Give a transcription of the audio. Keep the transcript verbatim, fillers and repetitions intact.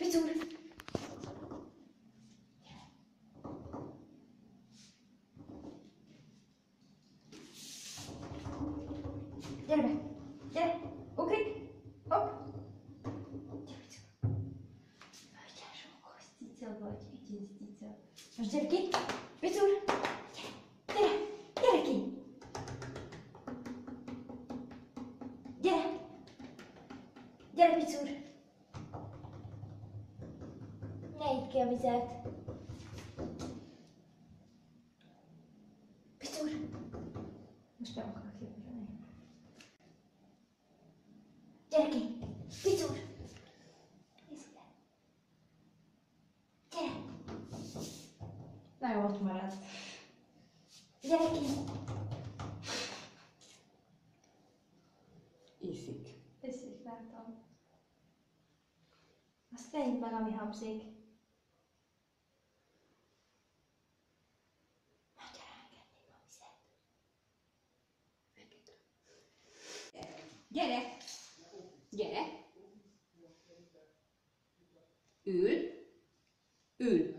Picur! Gyere be! Gyere! Ugrik! Hopp! Gyere, Picur! Nagyon sokkos cica vagy, ügyész cica. Most gyere ki! Picur! Gyere! Gyere! Gyere ki! Gyere! Gyere, Picur! Ne idd ki a vizet! Picur! Most nem akarok jövőrni. Gyere ki! Picur! Nézd ide! Gyere! Na jó, ott marad. Gyere ki! Iszik. Iszik, látom. Azt ne idd meg, ami habzik. Hagyja ráengedném a vizet. Gyere! Gyere! Ül! Ül!